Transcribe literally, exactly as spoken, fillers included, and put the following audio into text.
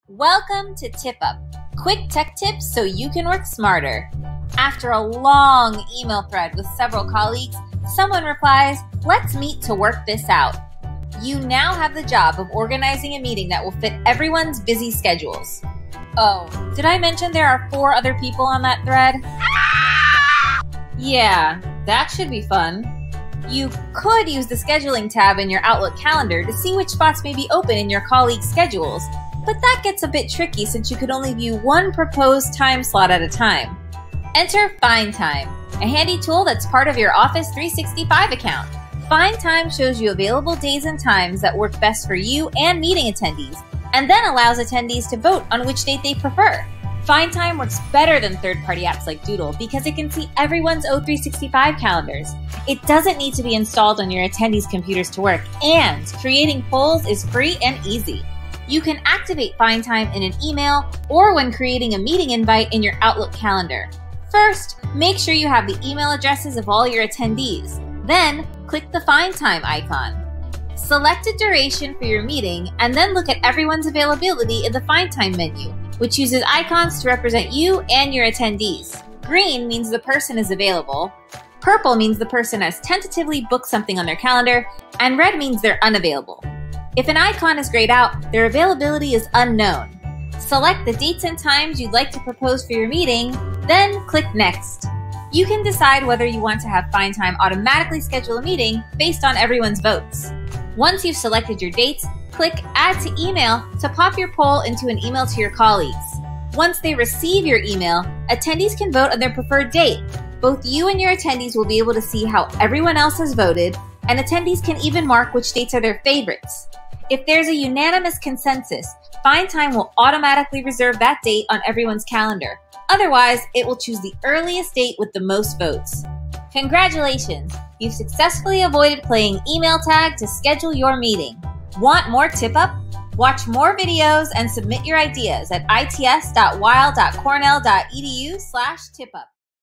Welcome to TipUp, quick tech tips so you can work smarter. After a long email thread with several colleagues, someone replies, "Let's meet to work this out." You now have the job of organizing a meeting that will fit everyone's busy schedules. Oh, did I mention there are four other people on that thread? Yeah, that should be fun. You could use the scheduling tab in your Outlook calendar to see which spots may be open in your colleagues' schedules, but that gets a bit tricky since you could only view one proposed time slot at a time. Enter FindTime, a handy tool that's part of your Office three sixty-five account. FindTime shows you available days and times that work best for you and meeting attendees, and then allows attendees to vote on which date they prefer. FindTime works better than third-party apps like Doodle because it can see everyone's O three sixty-five calendars. It doesn't need to be installed on your attendees' computers to work, and creating polls is free and easy. You can activate FindTime in an email or when creating a meeting invite in your Outlook calendar. First, make sure you have the email addresses of all your attendees. Then, click the FindTime icon. Select a duration for your meeting and then look at everyone's availability in the FindTime menu, which uses icons to represent you and your attendees. Green means the person is available, purple means the person has tentatively booked something on their calendar, and red means they're unavailable. If an icon is grayed out, their availability is unknown. Select the dates and times you'd like to propose for your meeting, then click Next. You can decide whether you want to have FindTime automatically schedule a meeting based on everyone's votes. Once you've selected your dates, click Add to Email to pop your poll into an email to your colleagues. Once they receive your email, attendees can vote on their preferred date. Both you and your attendees will be able to see how everyone else has voted, and attendees can even mark which dates are their favorites. If there's a unanimous consensus, FindTime will automatically reserve that date on everyone's calendar. Otherwise, it will choose the earliest date with the most votes. Congratulations! You've successfully avoided playing email tag to schedule your meeting. Want more TipUp? Watch more videos and submit your ideas at its dot weill dot cornell dot e d u slash tipup.